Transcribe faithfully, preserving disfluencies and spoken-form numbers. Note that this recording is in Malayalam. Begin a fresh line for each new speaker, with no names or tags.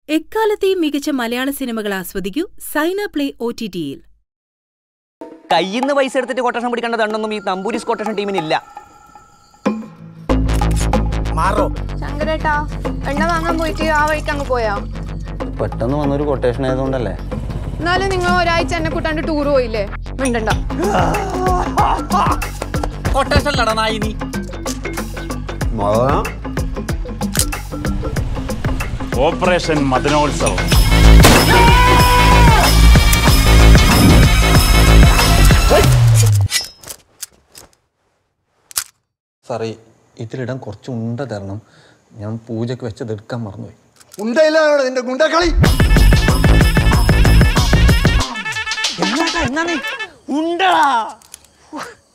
എക്കാലത്തെയും മികച്ച മലയാള സിനിമകൾ ആസ്വദിക്കൂ സൈന പ്ലേ ഒ ടി ടിയിൽ.
കയ്യിന്ന് പൈസ എടുത്തിട്ട് കൊട്ടേഷൻ പിടിക്കേണ്ട ദണ്ടൊന്നും ഈ തമ്പൂരിസ് കൊട്ടേഷൻ ടീമിനില്ല.
ശങ്കരേട്ടാ, എണ്ണ വാങ്ങാൻ പോയിട്ട് ആ വഴിക്ക് അങ്ങ് പോയാ?
പെട്ടെന്ന് വന്നൊരു കൊട്ടേഷൻ ആയതുകൊണ്ടല്ലേ.
എന്നാലും നിങ്ങൾ ഒരാഴ്ച എന്നെ കൂട്ടാണ്ട് ടൂർ പോയില്ലേ? മിണ്ടണ്ട.
കൊട്ടേഷൻ ലടനായി നീ.
ഓപ്പറേഷൻ മദനോത്സവം.
സാറേ, ഇതിലിടാൻ കുറച്ച് ഉണ്ട തരണം. ഞാൻ പൂജക്ക് വെച്ചത് എടുക്കാൻ മറന്നുപോയി.
ഉണ്ടയിലാണ് നിന്റെ ഗുണ്ടക്കളി.
എന്നാ എന്നാണ് ഉണ്ടടാ.